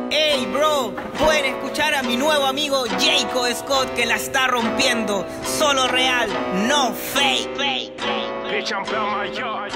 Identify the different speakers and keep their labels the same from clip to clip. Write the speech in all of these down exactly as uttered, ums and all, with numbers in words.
Speaker 1: Hey bro, pueden escuchar a mi nuevo amigo Jacob Scott que la está rompiendo. Solo real, no fake. fake, fake, fake.
Speaker 2: Bitch, I'm bout my yard.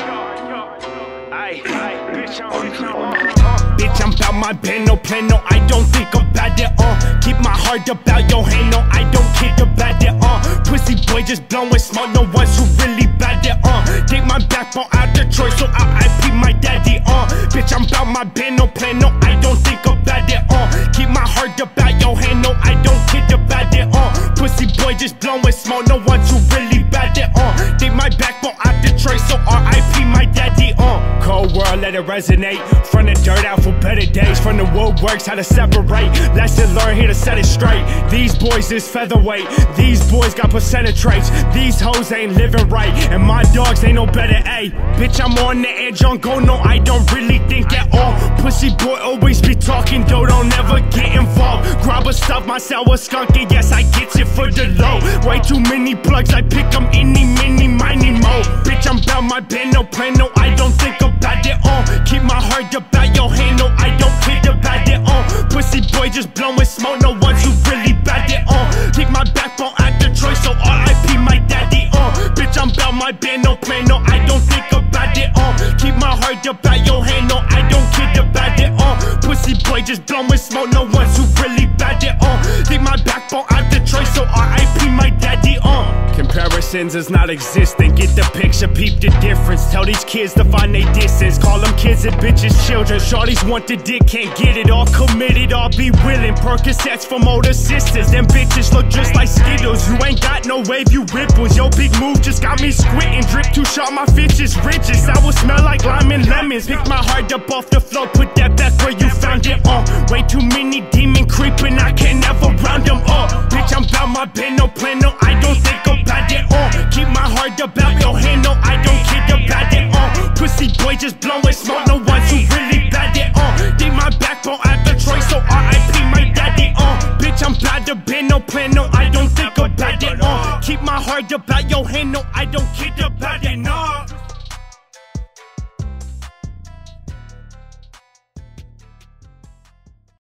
Speaker 2: Ay, ay, bitch, I'm, bitch, I'm, uh, bitch, I'm bout my pen, no plan, no, I don't think about it, uh keep my heart about your hand, no, I don't care about it, uh pussy boy just blowing smoke, no one's who really bad it, uh take my backbone out Detroit, so I I P my daddy, uh bitch, I'm bout my pen, no plan, no, I don't think about it, uh keep my heart about your hand, no, I don't care about it, uh pussy boy just blowing smoke, no one's who really bad it, uh take my backbone out Detroit, so R I P my daddy, uh cold world, let it resonate. From the dirt out for better days. From the woodworks, how to separate. Lesson learned, here to set it straight. These boys is featherweight. These boys got percentage traits. These hoes ain't living right, and my dogs ain't no better. Ayy, bitch, I'm on the edge on go. No, I don't really think at all. Pussy boy always be talking, though, don't ever get involved. Grab a stuff, myself a skunk, and yes, I get it for the low. Way too many plugs, I pick them any, mini, miny, mo. Bitch, I'm bout my band, no plan, no, I don't think about it, uh keep my heart about your hand, no, I don't care about it, uh pussy boy just blowing smoke, no one's who really bad it, uh take my backbone out Detroit, so R I P my daddy, uh bitch, I'm bout my band, no plan, no, I don't think about it, uh keep my heart about your hand, no, I don't care about it, uh pussy boy just blowing smoke, no one's who really bad it, uh take my backbone out Detroit, so R I P my daddy, uh comparisons is not existent, get the picture, peep the difference, tell these kids to find their distance, call them kids and bitches children, shorties want the dick, can't get it, all committed, all be willing, Percocets from older sisters, them bitches look just like Skittles, you ain't got no wave, you ripples, yo big move just got me squinting, drip too sharp, my fish is riches, I will smell like lime and lemons, pick my heart up off the floor, put that back where you found it, uh, way too many demon creeping, I can't never round them up, bitch, I'm bout my pen, no plan, no, I don't think about it, uh, keep my heart about your hand, no, I don't care about it, uh, pussy boy just blowing smoke, no one's who really bad it, uh, take my backbone out Detroit, so R I P my daddy, uh, bitch, I'm bout to bend, no plan, no, I don't think about it, uh, keep my heart about your hand, no, I don't care about it, no.